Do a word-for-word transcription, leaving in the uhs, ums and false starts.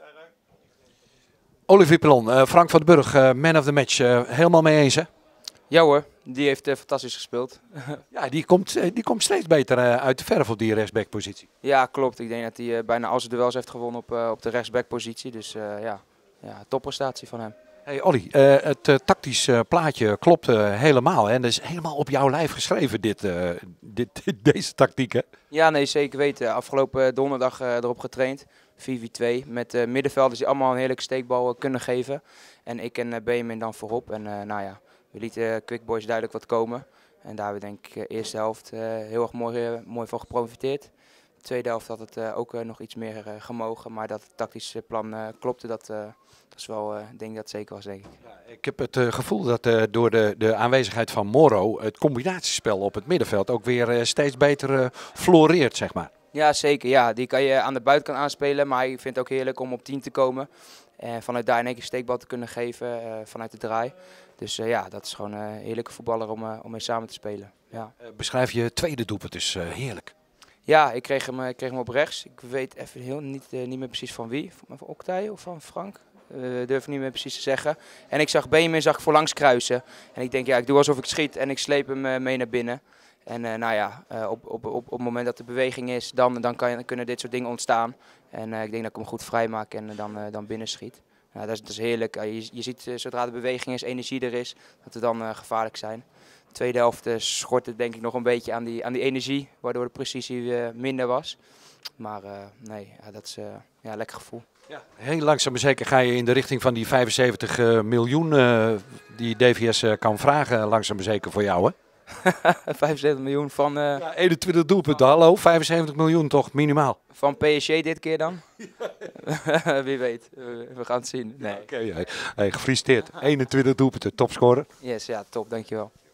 Olivier Pelon, uh, Frank van den Burg, uh, man of the match. Uh, helemaal mee eens, hè? Ja hoor, die heeft uh, fantastisch gespeeld. Ja, die komt, uh, die komt steeds beter uh, uit de verf op die rechtsbackpositie. Ja, klopt. Ik denk dat hij uh, bijna al zijn duels heeft gewonnen op, uh, op de rechtsbackpositie. Dus uh, ja, ja, topprestatie van hem. Hey Olly, uh, het uh, tactisch uh, plaatje klopt uh, helemaal. Hè? En dat is helemaal op jouw lijf geschreven, dit, uh, dit, deze tactiek, hè? Ja, nee, zeker weten. Afgelopen donderdag uh, erop getraind. vier vier twee. Met uh, middenvelders die allemaal een heerlijke steekbal uh, kunnen geven. En ik en uh, Benjamin dan voorop. En uh, nou ja, we lieten uh, Quick Boys duidelijk wat komen. En daar hebben we denk ik de uh, eerste helft uh, heel erg mooi, uh, mooi van geprofiteerd. De tweede helft had het uh, ook uh, nog iets meer uh, gemogen. Maar dat het tactische plan uh, klopte, dat, uh, dat is wel, uh, denk ik dat zeker was, denk ik. Ja, ik heb het uh, gevoel dat uh, door de, de aanwezigheid van Moro het combinatiespel op het middenveld ook weer uh, steeds beter uh, floreert, zeg maar. Ja, zeker. Ja. Die kan je aan de buitenkant aanspelen, maar ik vind het ook heerlijk om op tien te komen. En vanuit daar in één keer steekbal te kunnen geven, uh, vanuit de draai. Dus uh, ja, dat is gewoon een heerlijke voetballer om, uh, om mee samen te spelen. Ja. Uh, beschrijf je tweede doelpunt, is uh, heerlijk. Ja, ik kreeg, hem, ik kreeg hem op rechts. Ik weet even heel, niet, uh, niet meer precies van wie. Van Oktay of van Frank? Uh, durf ik niet meer precies te zeggen. En ik zag Benjamin zag ik voorlangs kruisen. En ik denk, ja, ik doe alsof ik schiet en ik sleep hem uh, mee naar binnen. En uh, nou ja, uh, op, op, op, op het moment dat er beweging is, dan, dan kan, kunnen dit soort dingen ontstaan. En uh, ik denk dat ik hem goed vrij maak en uh, dan, uh, dan binnen schiet. Uh, dat, is, dat is heerlijk. Uh, je, je ziet uh, zodra de beweging is, energie er is, dat we dan uh, gevaarlijk zijn. De tweede helft uh, schort het denk ik nog een beetje aan die, aan die energie, waardoor de precisie uh, minder was. Maar uh, nee, ja, dat is uh, ja, een lekker gevoel. Ja, heel langzaam maar zeker ga je in de richting van die vijfenzeventig uh, miljoen uh, die D V S uh, kan vragen, langzaam maar zeker voor jou, hè? vijfenzeventig miljoen van... Uh, ja, eenentwintig doelpunten, hallo, vijfenzeventig miljoen toch minimaal. Van P S G dit keer dan? Wie weet, we gaan het zien. Nee. Oké, okay, hey, gefeliciteerd. eenentwintig doelpunten, topscorer. Yes, ja, top, dankjewel.